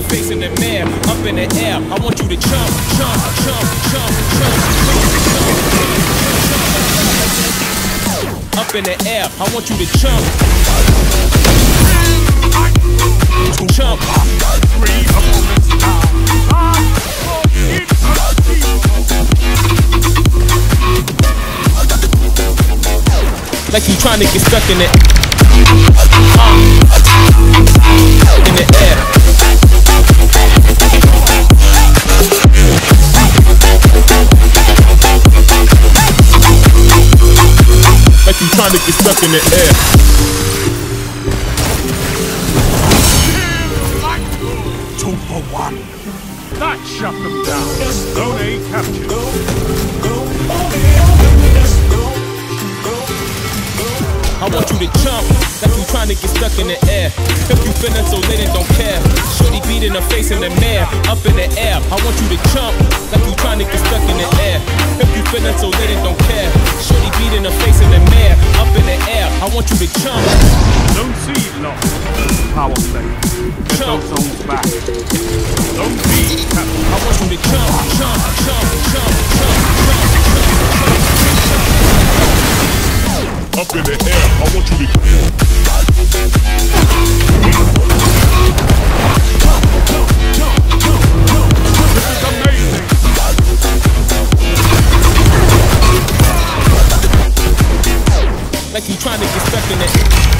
face in the mirror, up in the air. I want you to jump, jump, jump, jump, jump, jump. Up in the air, I want you to jump. Jump. Like you trying to get stuck in it. In the air. Like you trying to get stuck in the air. Two for one. That shut them down. Zone A captured. I want you to jump, like you trying to get stuck in the air. If you feeling so lit and don't care, shorty beat in her face in the mirror, up in the air. I want you to jump, like you trying to get stuck in the air. If you feeling so lit and don't care, shorty beat in her face in the mirror, up in the air. I want you to jump. Zone C lost. Power play. Get those zones back. Zone B captured. I want you to jump, jump, jump, jump, jump, jump, jump. Up in the air, I want you to this is amazing. Like you trying to get stuck in it.